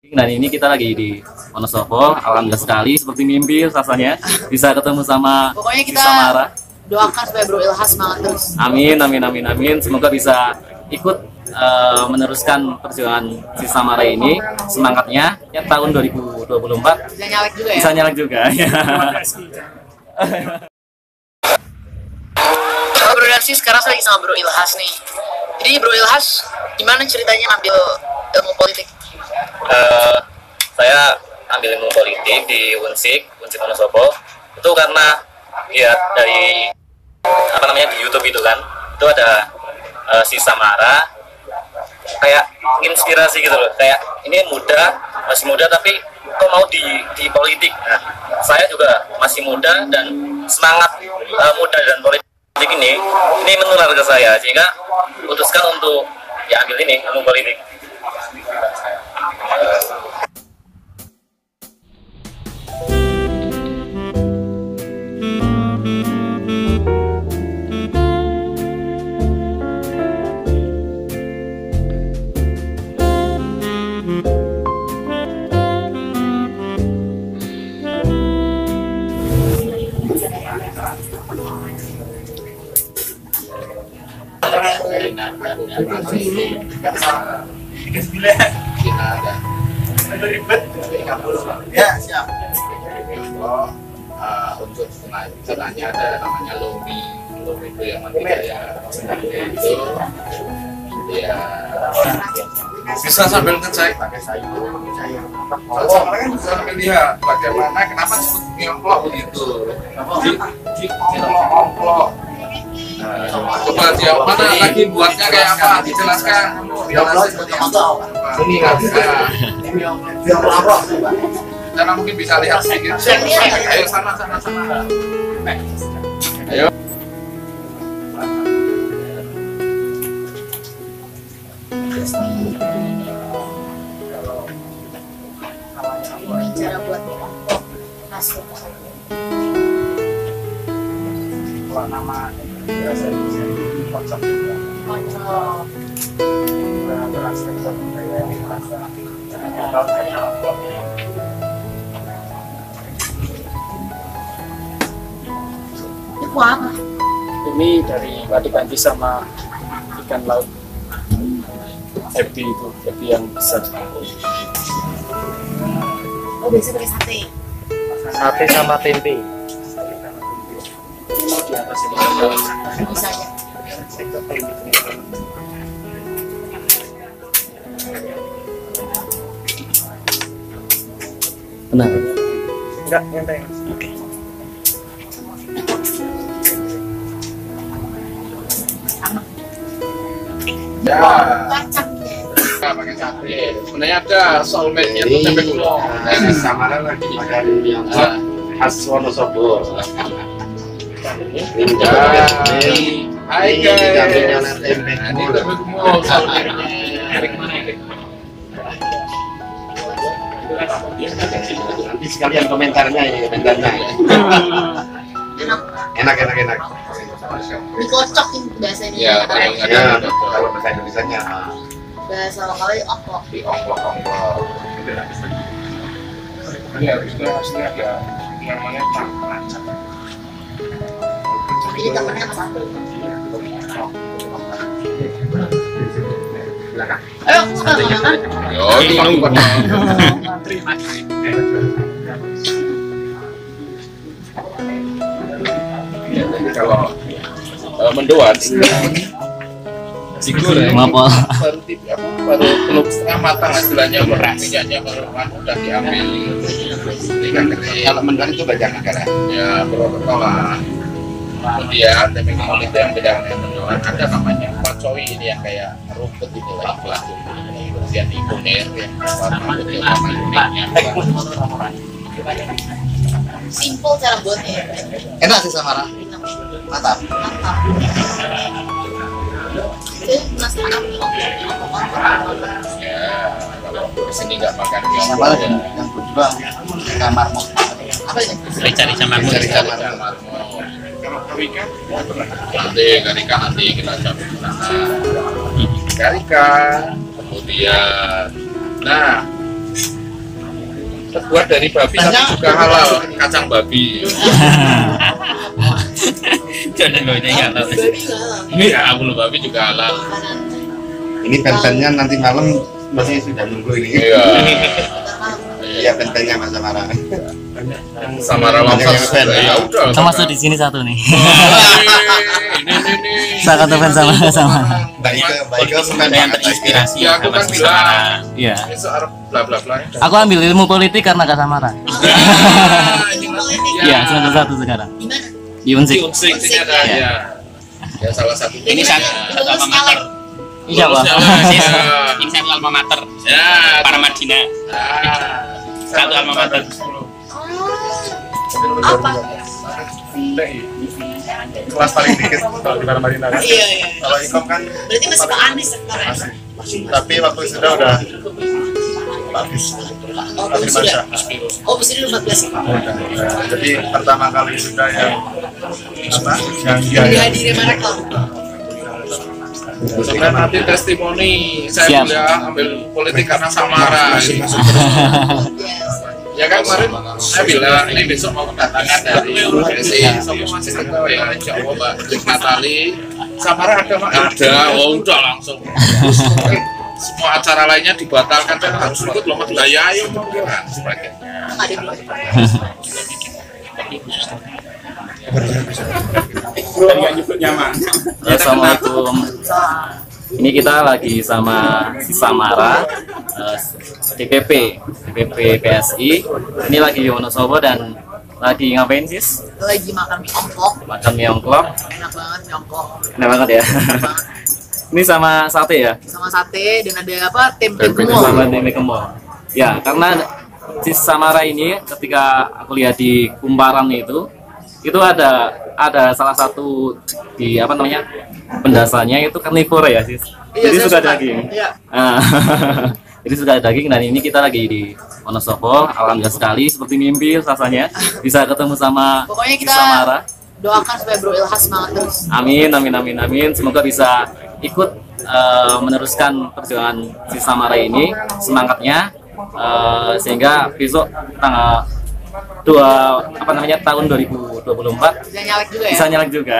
Dan ini kita lagi di Wonosobo, alhamdulillah sekali seperti mimpi rasanya bisa ketemu sama Pokoknya kita Samara. doakan supaya Bro Ilhas semangat terus. Amin, amin, amin, amin. Semoga bisa ikut meneruskan perjuangan si Samara ini, semangatnya ya tahun 2024 Bisa nyalek juga ya. bisa nyalek juga. Bro Darsi sekarang saya lagi sama Bro Ilhas nih. Jadi Bro Ilhas gimana ceritanya ngambil ilmu politik? Saya ambil ilmu politik di Unsik Wonosobo itu karena ya dari apa namanya di YouTube itu kan itu ada si Samara kayak inspirasi gitu loh, kayak ini masih muda tapi kok mau di politik. Nah, saya juga masih muda dan semangat muda dan politik ini menular ke saya sehingga putuskan untuk ya ambil ini ilmu politik. Ya siap. Untuk setengahnya ada namanya lomi itu yang nanti kayak itu ya bisa sambil ngecek pakai sayur. Soalnya kan bisa melihat bagaimana kenapa disebut nyongklok begitu. Di nyongklok. Coba jawab mana lagi buatnya kayak apa? Dijelaskan. Ini nggak bisa. Karena mungkin bisa lihat sedikit. Ayo sana. Ayo. Ini cara buat nyongklok hasil. Kalau nama biasa kocok juga. Kocok. Ini kuah apa? Ini dari padi kanji sama ikan laut ebi yang besar. Oh biasa pakai sate. Sate sama tempe. Bisa aja. Benar. Enggak, nyantai. Oke. Ya. Kacang. Pakai sate. Sebenarnya ada soulmate-nya tuh tempe gulung. Samara lagi makan yang khas Wonosobo. Hai guys. Ini tempe gulung soulmate-nya. Nanti sekalian komentarnya ya, komentarnya. Enak. Dikocok ini bahasanya. Ya, Kalau bahasa Indonesianya Bahasa lokalnya oklok. di ongklok. Ini harusnya ada namanya cangkacang. Jadi temennya sama satu. Ayo aku mau makan. Yo, nunggu. Kalau mendoan digoreng baru belum setengah matang istilahnya, minyaknya baru udah diambil ikan kering. kalau mendoan itu banyak negara. Ya protokol lah. Kemudian tempe gulung itu yang beda dengan mendoan, ada namanya pacoy, ini yang kayak rumput ini lah, plastik kemudian di kunir yang warna putih warna kuningnya. Simple cara buatnya. Enak sih Samara. Mantap. Mantap. Itu penasaran nih oklok. Ya kalau di sini nggak makan Samara yang yang berjuang kamar mau. Apa ini? Rica marmut. nanti karika nanti kita campur di sana. Karika kemudian nah terbuat dari babi tapi juga halal, kacang babi. Jangan babinya halal. Ini ya bulu babi juga halal. Ini pentennya nanti malam masih sudah nunggu ini. Iya. Iya pentennya Mas Samara. Samara Longshot juga ya udah. Termasuk di sini satu nih. Ini. Sangat fans sama. Baik ke Yang terinspirasi Ya aku kan bilang. Iya. Besok harus bla bla bla. Aku ambil ilmu politik karena Kak Samara. Iya, semester 1 sekarang. Di Unsik. Unsik ini ada ya. Ya salah satu. Ini satu alma mater. Iya, Pak. Ini satu alma mater. Ya, Para Madinah. Satu alma mater. Apa? kelas paling dikit kalau di Marina kan. Iya. Kalau Ikom kan Berarti masih Pak Anies sekarang. masih. Tapi waktu sudah udah habis. Oh, belum sudah. Oh, bisa dulu 14 ya? Jadi pertama kali sudah yang apa? Yang dia Dihadiri mereka. Sampai nanti testimoni saya kuliah ambil politik karena Samara. Ya kan kemarin saya bilang ini besok mau kedatangan dari PSI, sopo masih tahu ya, insya Allah Mbak Natali, Samara ada Mak? Ada, oh udah langsung. Terus mungkin semua acara lainnya dibatalkan dan harus ikut lomba budaya, ayo mau dan sebagainya. Ada belum? Assalamualaikum. Ini kita lagi sama Samara, DPP PSI. Ini lagi di Wonosobo dan lagi ngapain sis? Lagi makan mie ongklok. Makan mie ongklok. Enak banget mie ongklok. Enak banget ya. Ini sama sate ya? Sama sate dan ada apa? Tempe Sama gemol. tempe gemol. Ya, karena sis Samara ini ketika aku lihat di Kumparan itu ada salah satu di apa namanya pendasarnya itu karnivore ya sis. Iya, Jadi saya suka suka. daging. Iya. Jadi suka daging dan ini kita lagi di Wonosobo. Alhamdulillah sekali seperti mimpi rasanya bisa ketemu sama Pokoknya sis kita Samara. doakan supaya Bro Ilhas semangat terus. Amin. Semoga bisa ikut meneruskan perjuangan si Samara ini semangatnya sehingga besok tanggal tahun 2024 Bisa nyalek juga ya. bisa nyalek juga.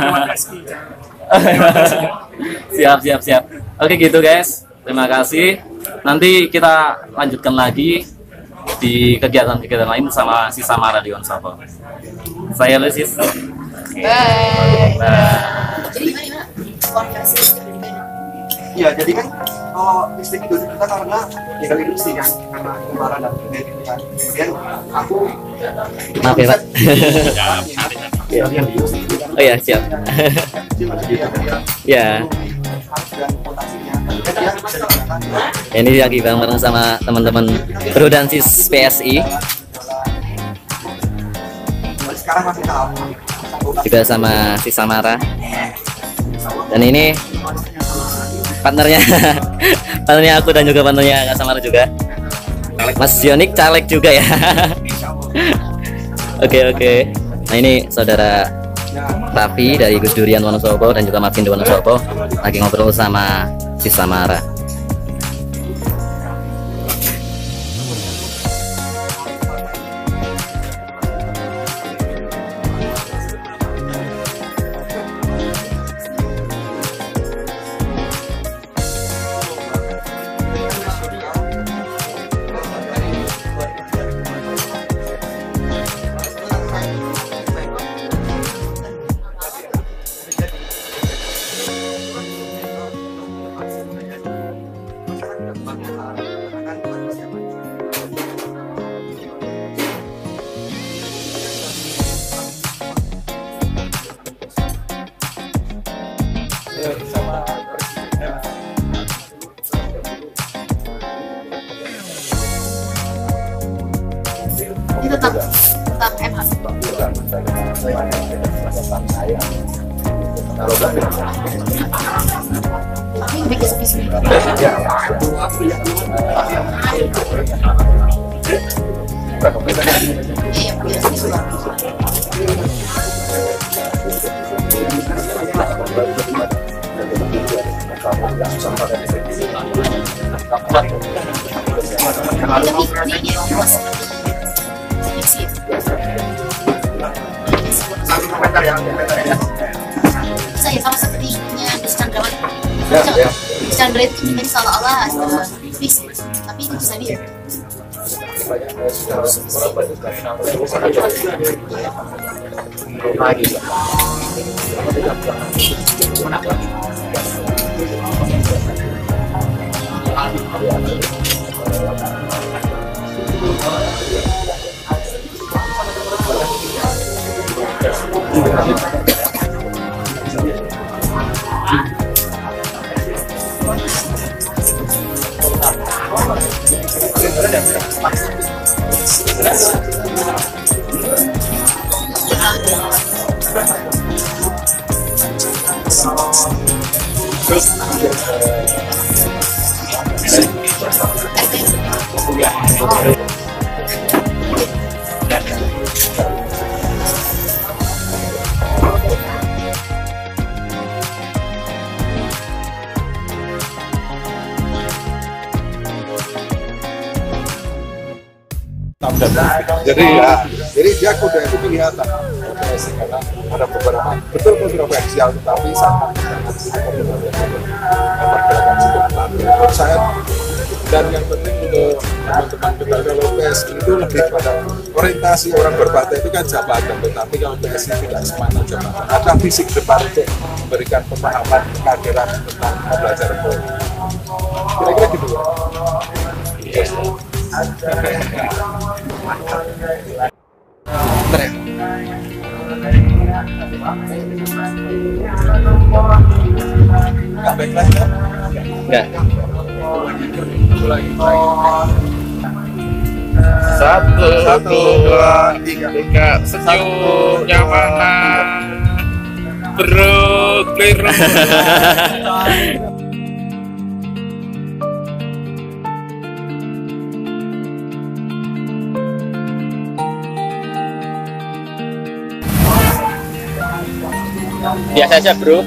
Siap. Oke gitu guys. Terima kasih. Nanti kita lanjutkan lagi di kegiatan-kegiatan lain sama si Samara di Wonosobo. Saya Lucis. Bye. Nah. Jadi gimana? Konversi listrik dari mana? Iya, jadi kan kalau listrik itu kita karena tinggal industri kan, karena kemarin dan kan. Kemudian aku Maaf ya Pak. Oh ya siap. Ya. Ini lagi bareng sama teman-teman Brodansis PSI. sekarang masih tahap Juga sama si Samara. Dan ini partnernya partnernya aku dan juga partnernya Kak Samara juga. Mas Yonik caleg juga ya. Oke. Nah ini saudara Raffi dari Gus Durian Wonosobo dan juga Martin di Wonosobo lagi ngobrol sama si Samara. Ini tetap MH. Ini bikin sepi-sepi. Iya, biasa. tapi ini mas fiksi. Satu komentar ya, komentar ya. Saya sama sepertinya Gus Chandrawan. Ya. Gus Chandra itu menjadi seolah-olah fiksi, tapi itu bisa dia. Jadi dia kuda itu kelihatan karena ada beberapa betul kontroversial tetapi sama pergerakan sebentar. Menurut saya dan yang penting untuk teman-teman kita kalau PSI itu lebih pada orientasi orang berpartai itu kan jabatan, tetapi kalau PSI tidak semangat jabatan, ada fisik depan untuk memberikan pemahaman kehadiran tentang pembelajaran politik. Kira-kira gitu ya. Nggak baik lagi ya? Enggak. Satu, dua, tiga, senyum yang mana bro, keliru. Biasa aja bro.